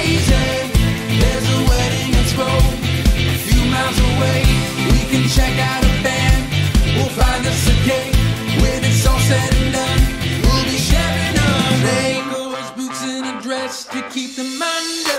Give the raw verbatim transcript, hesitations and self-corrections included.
crazy. There's a wedding expo a few miles away. We can check out a band. We'll find us a cake. When it's all said and done, we'll be sharing a Legos, boots and a dress to keep the Monday.